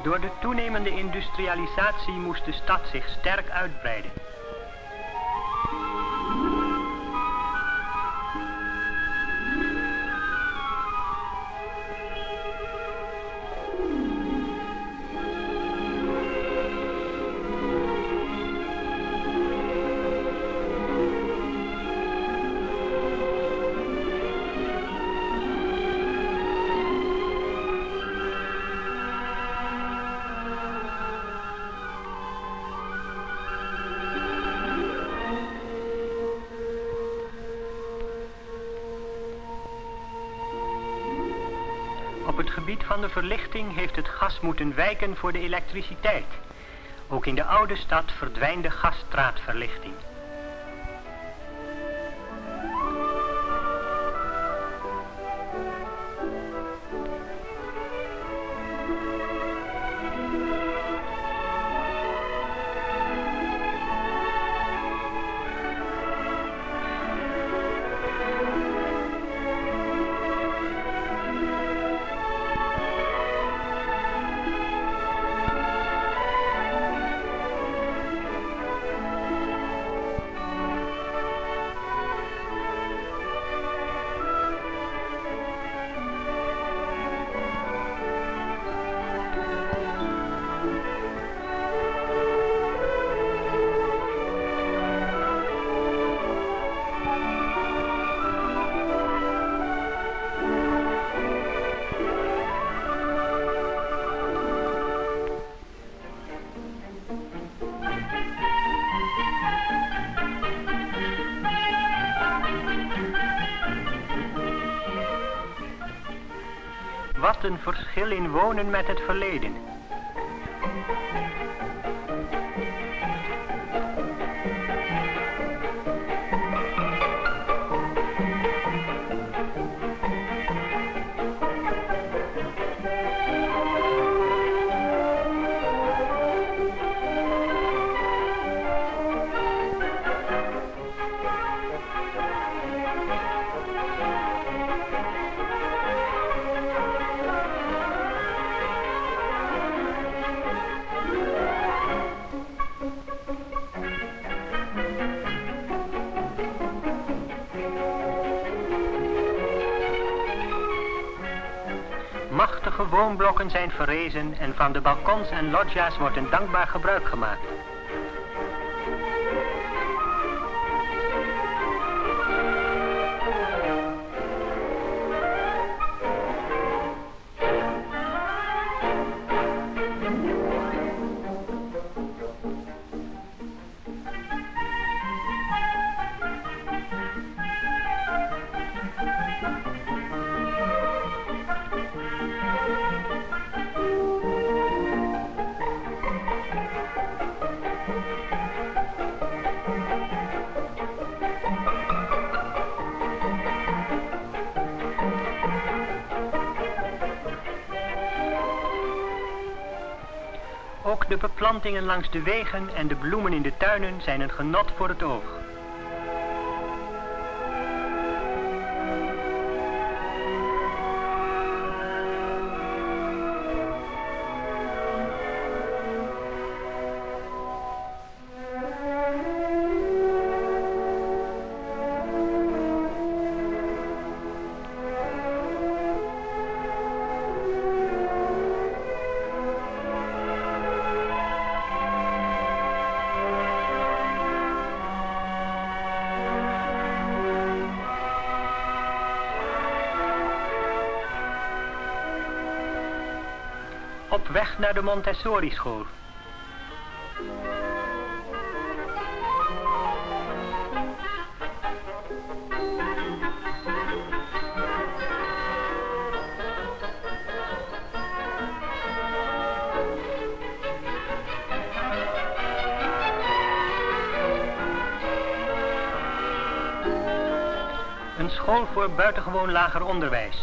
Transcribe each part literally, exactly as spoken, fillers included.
Door de toenemende industrialisatie moest de stad zich sterk uitbreiden. Op het gebied van de verlichting heeft het gas moeten wijken voor de elektriciteit. Ook in de oude stad verdwijnt de gasstraatverlichting. Wat een verschil in wonen met het verleden. Machtige woonblokken zijn verrezen en van de balkons en loggia's wordt een dankbaar gebruik gemaakt. Ook de beplantingen langs de wegen en de bloemen in de tuinen zijn een genot voor het oog. Op weg naar de Montessori-school. Een school voor buitengewoon lager onderwijs.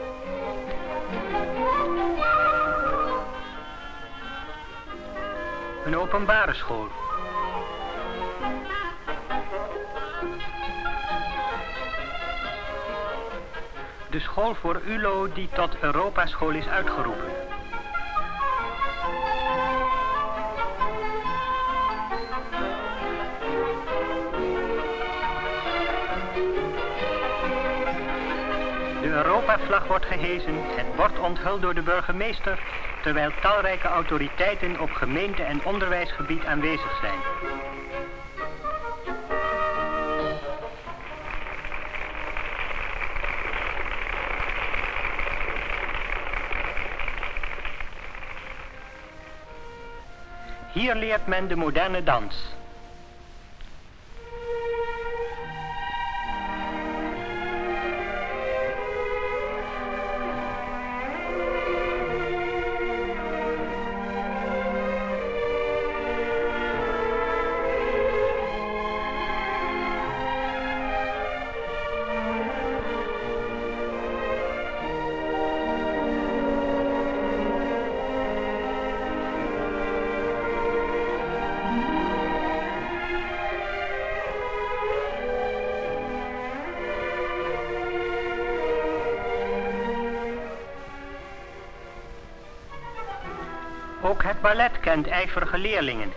Een openbare school. De school voor U L O die tot Europaschool is uitgeroepen. De Europavlag wordt gehezen, het bord onthuld door de burgemeester, terwijl talrijke autoriteiten op gemeente- en onderwijsgebied aanwezig zijn. Hier leert men de moderne dans. Ook het ballet kent ijverige leerlingen.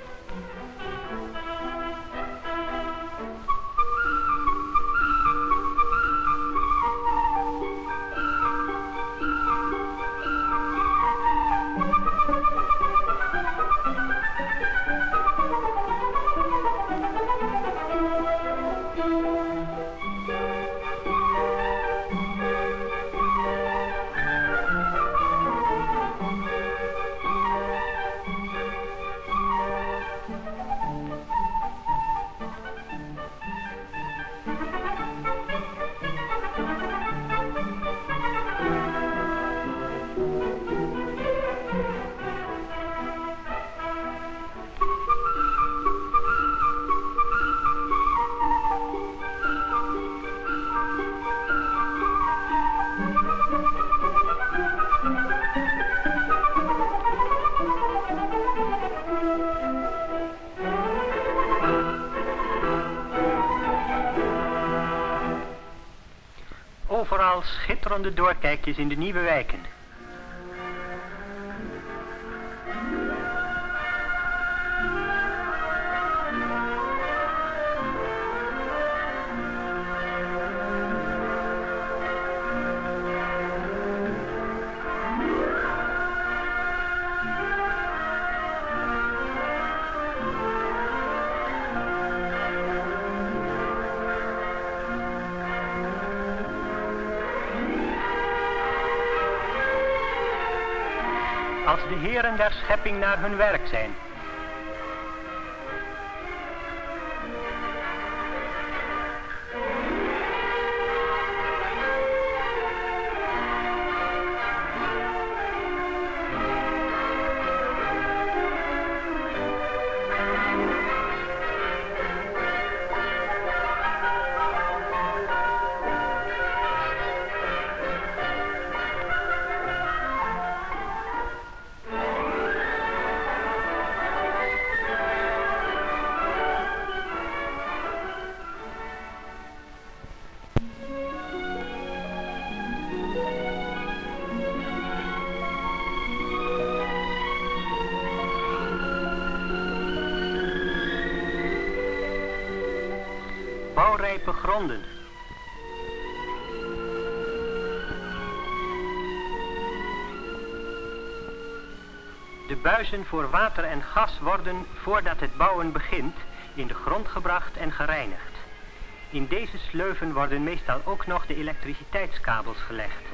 Overal schitterende doorkijkjes in de nieuwe wijken. Als de heren der schepping naar hun werk zijn. Bouwrijpe gronden. De buizen voor water en gas worden, voordat het bouwen begint, in de grond gebracht en gereinigd. In deze sleuven worden meestal ook nog de elektriciteitskabels gelegd.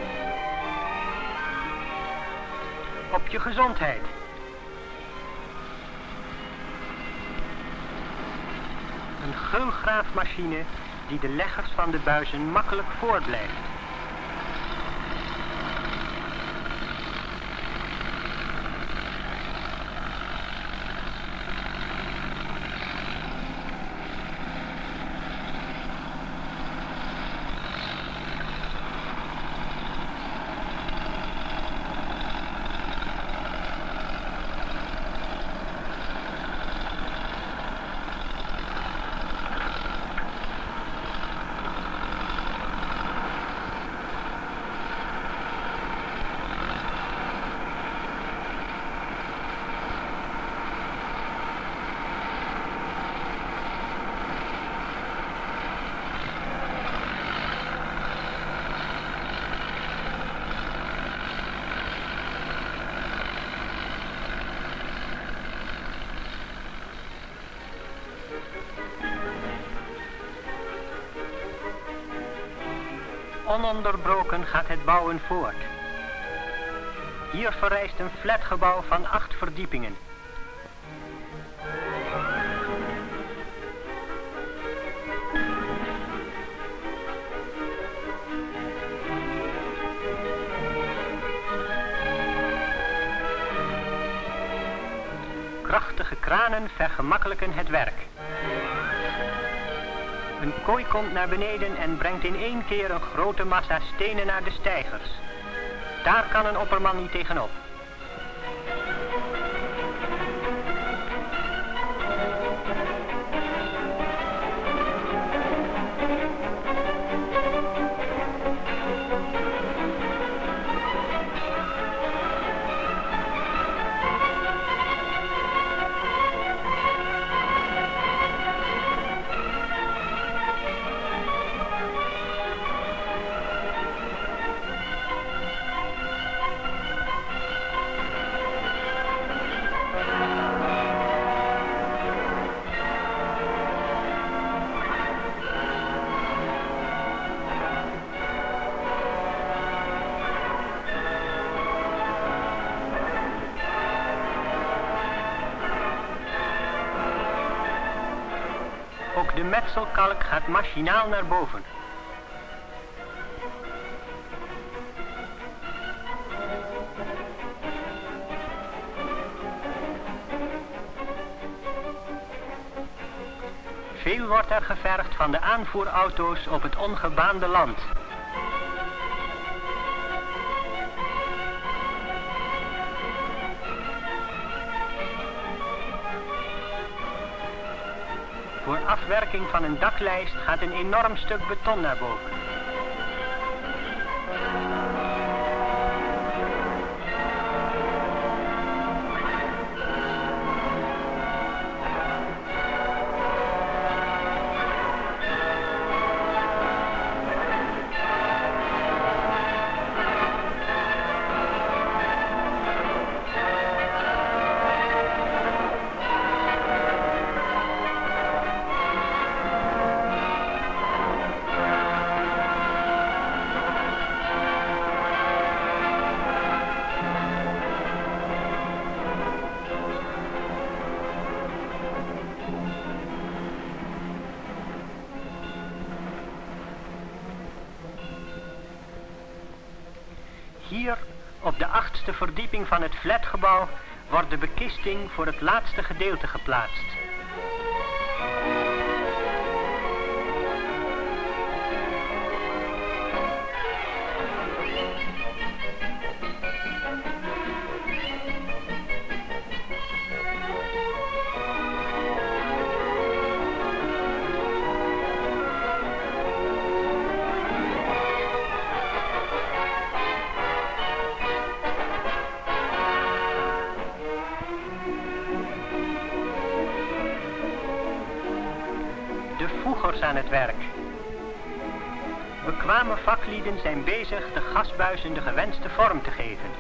Op je gezondheid. gulgraafmachine die de leggers van de buizen makkelijk voorblijft. Ononderbroken gaat het bouwen voort. Hier verrijst een flatgebouw van acht verdiepingen. Krachtige kranen vergemakkelijken het werk. Een kooi komt naar beneden en brengt in één keer een grote massa stenen naar de steigers. Daar kan een opperman niet tegenop. Ook de metselkalk gaat machinaal naar boven. Veel wordt er gevergd van de aanvoerauto's op het ongebaande land. Voor afwerking van een daklijst gaat een enorm stuk beton naar boven. Hier, op de achtste verdieping van het flatgebouw, wordt de bekisting voor het laatste gedeelte geplaatst. Aan het werk. Bekwame vaklieden zijn bezig de gasbuizen de gewenste vorm te geven.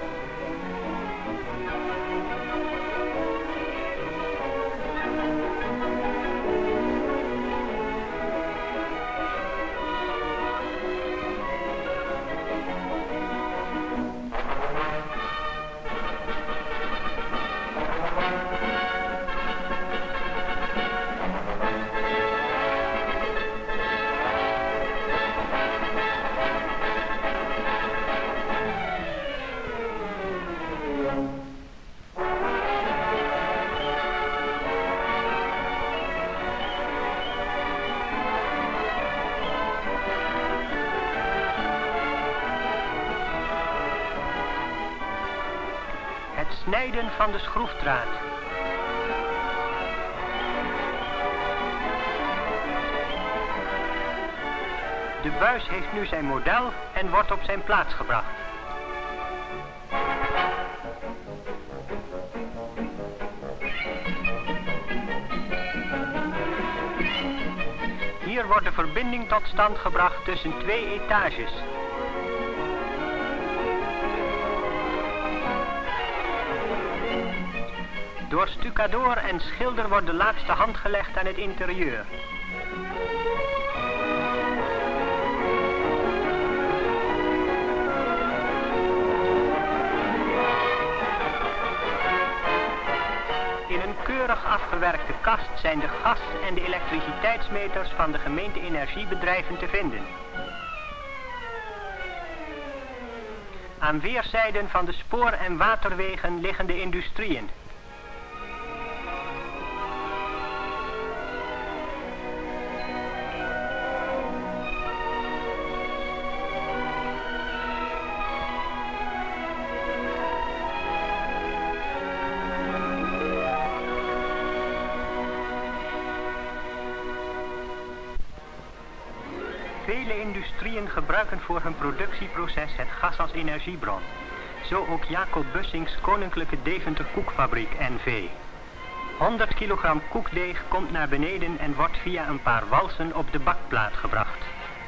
het snijden van de schroefdraad. De buis heeft nu zijn model en wordt op zijn plaats gebracht. Hier wordt de verbinding tot stand gebracht tussen twee etages. Door stucadoor en schilder wordt de laatste hand gelegd aan het interieur. In een keurig afgewerkte kast zijn de gas- en de elektriciteitsmeters van de gemeente energiebedrijven te vinden. Aan weerszijden van de spoor- en waterwegen liggen de industrieën. Vele industrieën gebruiken voor hun productieproces het gas als energiebron. Zo ook Jacob Bussings Koninklijke Deventer Koekfabriek N V. honderd kilogram koekdeeg komt naar beneden en wordt via een paar walsen op de bakplaat gebracht.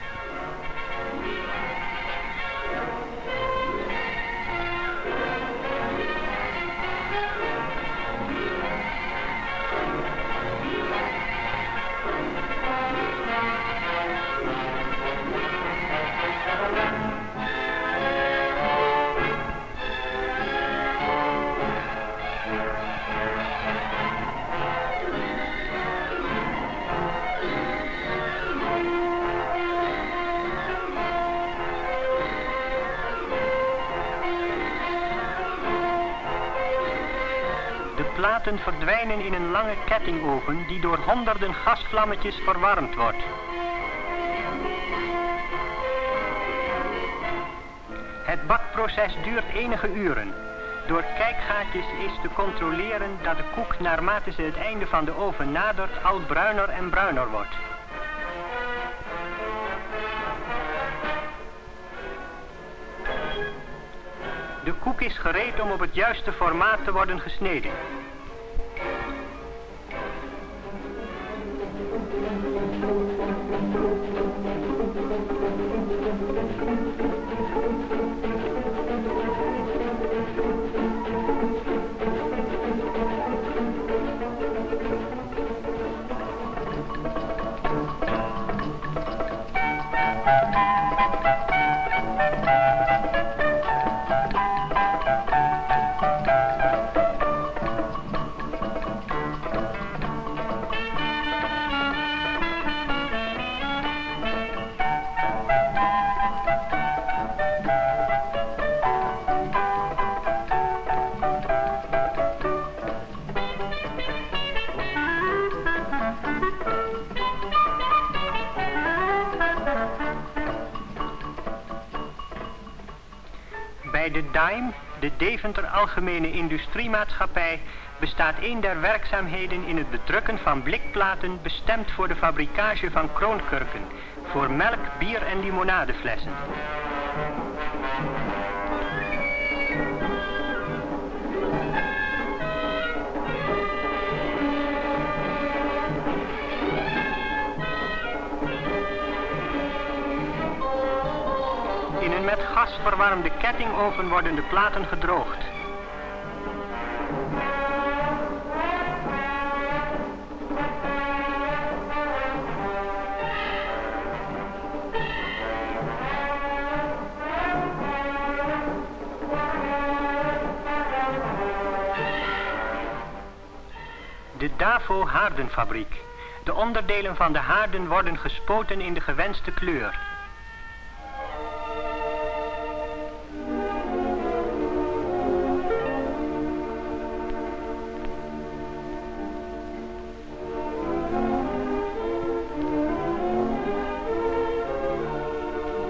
De platen verdwijnen in een lange kettingoven die door honderden gasvlammetjes verwarmd wordt. Het bakproces duurt enige uren. Door kijkgaatjes is te controleren dat de koek naarmate ze het einde van de oven nadert al bruiner en bruiner wordt. De koek is gereed om op het juiste formaat te worden gesneden. Bij de D A I M, de Deventer Algemene Industriemaatschappij, bestaat een der werkzaamheden in het bedrukken van blikplaten bestemd voor de fabricage van kroonkurken, voor melk, bier en limonadeflessen. In een met gas verwarmde kettingoven worden de platen gedroogd. De Davo haardenfabriek. De onderdelen van de haarden worden gespoten in de gewenste kleur.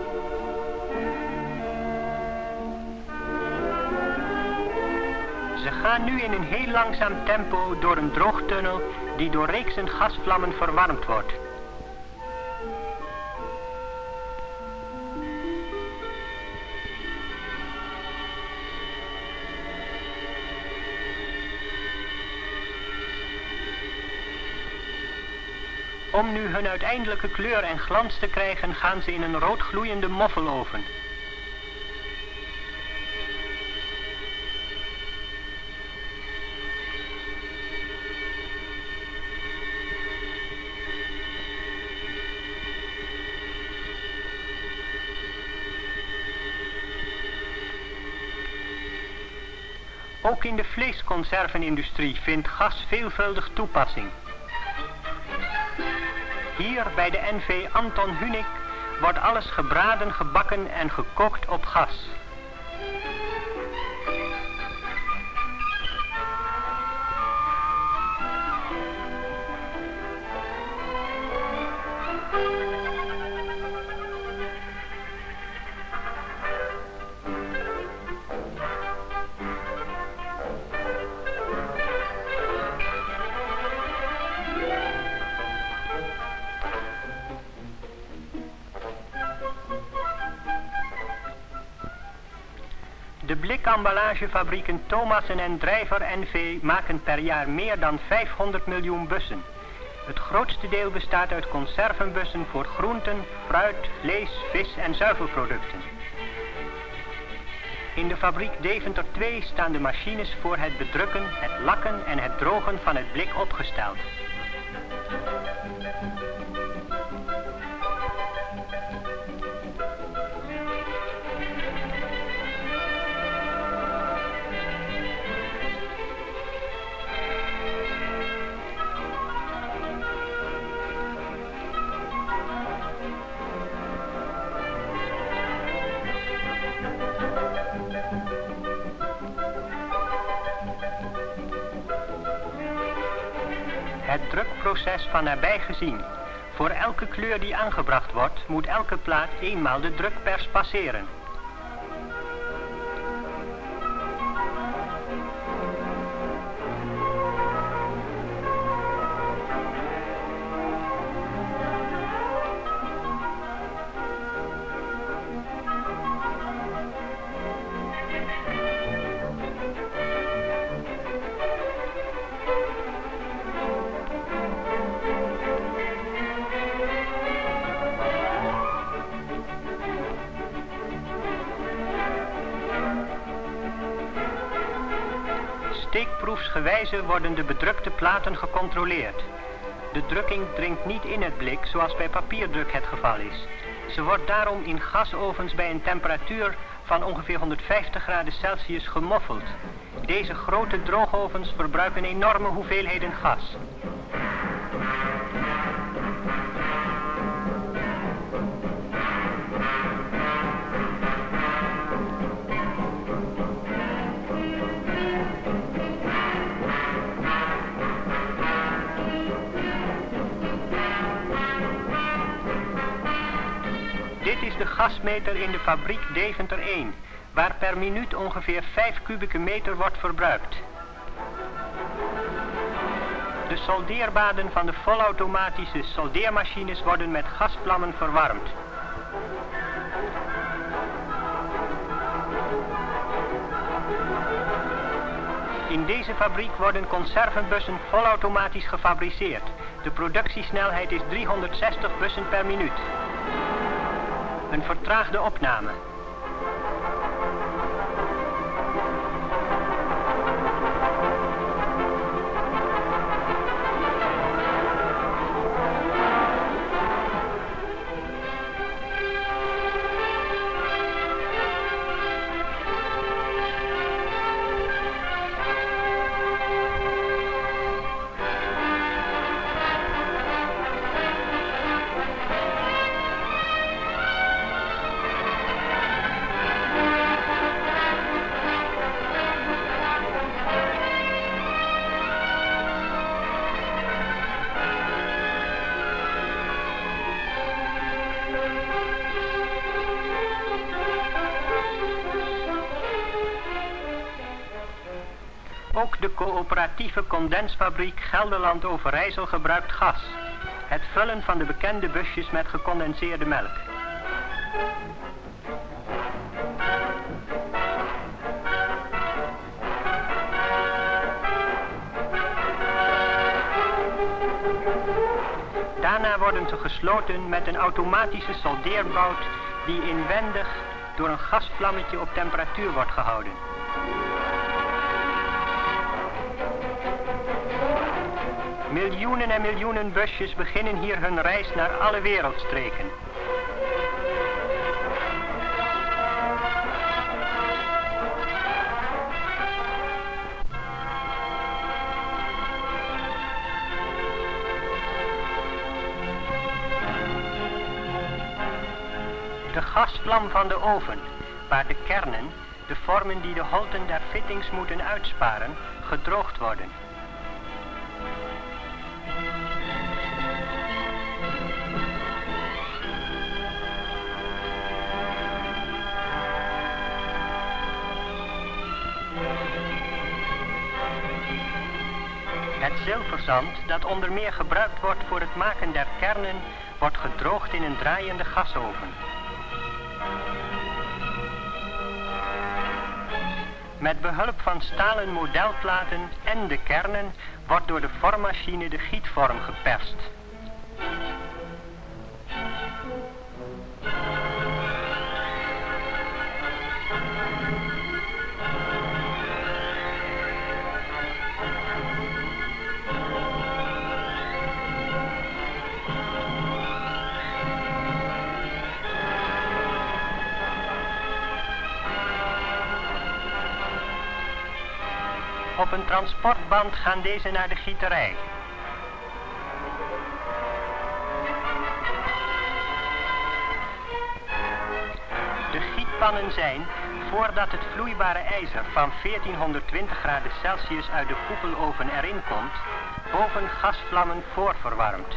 Ze Ze gaan nu in een heel langzaam tempo door een droogtunnel die door reeksen gasvlammen verwarmd wordt. Om nu hun uiteindelijke kleur en glans te krijgen, gaan ze in een roodgloeiende moffeloven. Ook in de vleesconservenindustrie vindt gas veelvuldig toepassing. Hier bij de N V Anton Hunik wordt alles gebraden, gebakken en gekookt op gas. De blikamballagefabrieken Thomassen en Drijver N V maken per jaar meer dan vijfhonderd miljoen bussen. Het grootste deel bestaat uit conservenbussen voor groenten, fruit, vlees, vis en zuivelproducten. In de fabriek Deventer twee staan de machines voor het bedrukken, het lakken en het drogen van het blik opgesteld. Het drukproces van nabij gezien. Voor elke kleur die aangebracht wordt, moet elke plaat eenmaal de drukpers passeren. Steekproefsgewijze worden de bedrukte platen gecontroleerd. De drukking dringt niet in het blik zoals bij papierdruk het geval is. Ze wordt daarom in gasovens bij een temperatuur van ongeveer honderdvijftig graden Celsius gemoffeld. Deze grote droogovens verbruiken enorme hoeveelheden gas. Dit is de gasmeter in de fabriek Deventer één, waar per minuut ongeveer vijf kubieke meter wordt verbruikt. De soldeerbaden van de volautomatische soldeermachines worden met gasvlammen verwarmd. In deze fabriek worden conservenbussen volautomatisch gefabriceerd. De productiesnelheid is driehonderdzestig bussen per minuut. Een vertraagde opname. Ook de coöperatieve condensfabriek Gelderland Overijssel gebruikt gas. Het vullen van de bekende busjes met gecondenseerde melk. Daarna worden ze gesloten met een automatische soldeerbout die inwendig door een gasvlammetje op temperatuur wordt gehouden. Miljoenen en miljoenen busjes beginnen hier hun reis naar alle wereldstreken. De gasvlam van de oven, waar de kernen, de vormen die de holten der fittings moeten uitsparen, gedroogd worden. Het zilverzand, dat onder meer gebruikt wordt voor het maken der kernen, wordt gedroogd in een draaiende gasoven. Met behulp van stalen modelplaten en de kernen wordt door de vormmachine de gietvorm geperst. Op een transportband gaan deze naar de gieterij. De gietpannen zijn, voordat het vloeibare ijzer van veertienhonderdtwintig graden Celsius uit de koepeloven erin komt, boven gasvlammen voorverwarmd.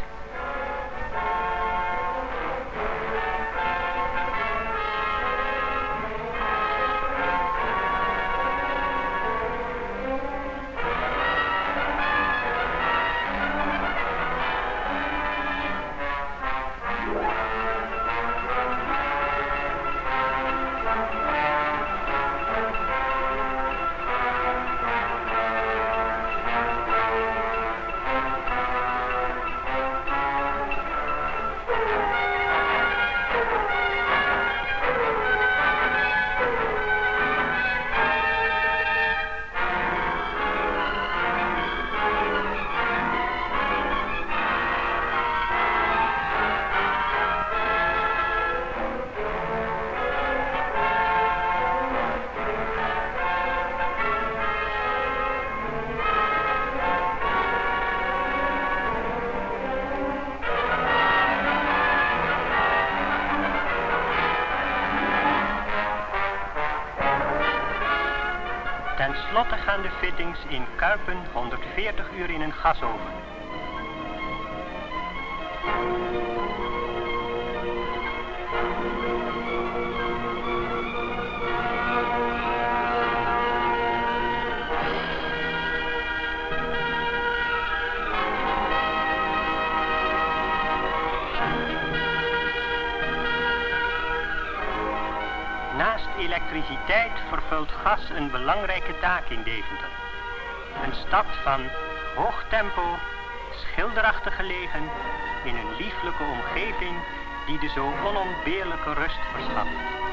Ten slotte gaan de fittings in kuipen honderdveertig uur in een gasoven. Naast elektriciteit vervult gas een belangrijke taak in Deventer. Een stad van hoog tempo, schilderachtig gelegen, in een lieflijke omgeving die de zo onontbeerlijke rust verschaft.